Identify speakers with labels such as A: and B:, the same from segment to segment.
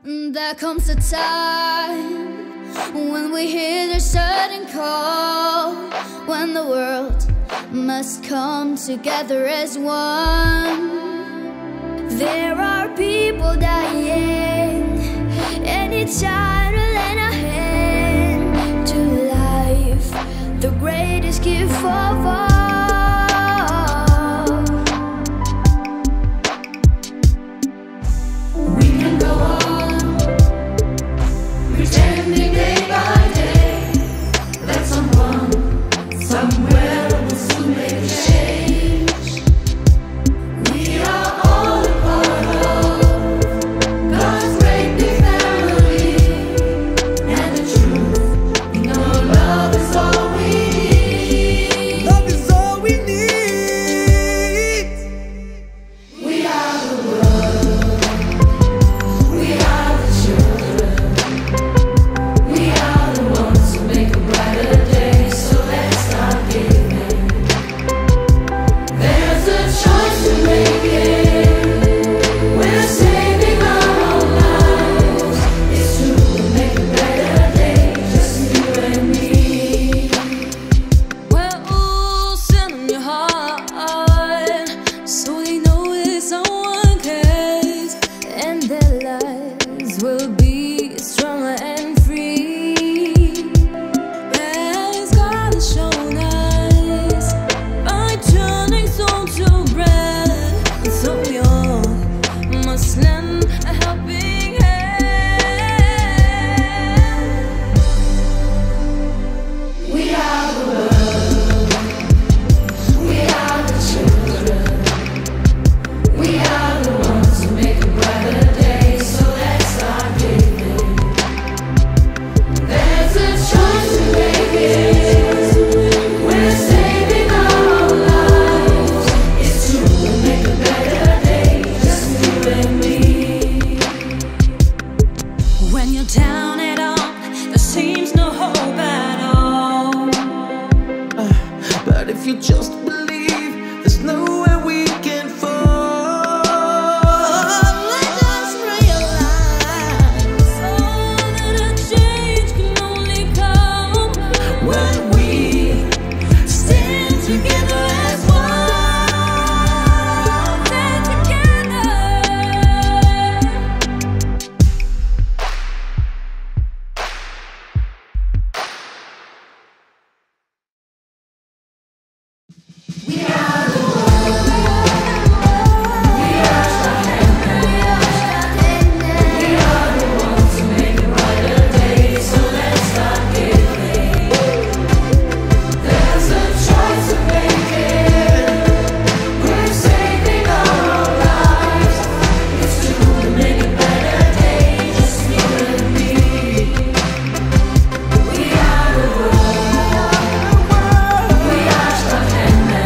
A: There comes a time when we hear the sudden call, when the world must come together as one. There are people dying, and it's time to lend a hand to life, the greatest gift of all. We can go on pretending day by day that someone somewhere will soon make a change. We are all a part of God's great big family, and the truth, we know love is all we need.
B: Love is all we need.
A: We are the world, we are the children, we are the ones who make a brighter day, so let's start giving. There's a choice to make it. We're saving our own lives. It's true, we'll make a better day, just you and me.
C: Well, send them your heart, so they know that someone cares, and their lives will be stronger and free. As God has shown us by turning soul to bread, and so we all must lend a helping hand.
A: We are the world, we are the children, we are the ones who make a brighter day, so let's start giving. There's a choice to make it. We're saving our own lives. It's true, we'll make a better day, just you and me.
C: When you're down and out, there seems no hope at all.
B: But if you just believe, there's nowhere we can fall. Let us realize
C: that a change can only come
B: when we stand together as one.
C: stand together.
A: We are the world, we are Shahena, we are the ones who make a brighter day, so let's start giving. There's a choice to make it. We're saving our own lives. It's true, we'll make a better day, just you and me. We are the world, we are Shahena.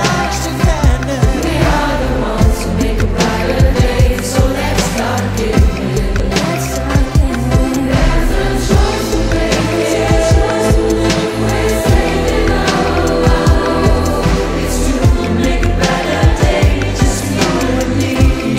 A: We are the ones who make a brighter day, so let's start giving. There's a choice to make it. We're saving our lives. It's true, we'll make a better day, just you and me.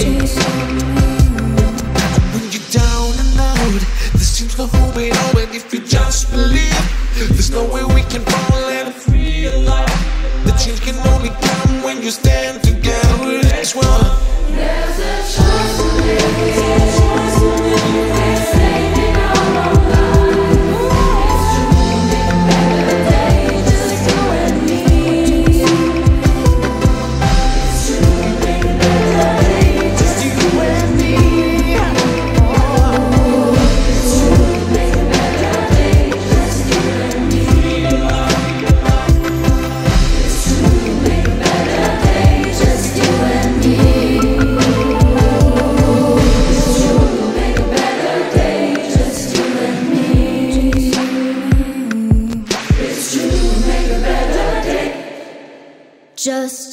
B: when you're down and out. There seems no hope at all, and if you just believe, there's no way we can fall and realize the change can only come when you stand together as one.
A: There's a choice to make it. We're saving our lives. It's true, we'll make a better day, just you and me. It's true, we'll make a better day, just you and me. It's true, we'll make a better day, just you and me. It's true, we'll make a better day, just you and me. It's true, we'll make a better day, just you and me. It's true, we'll make a better day, just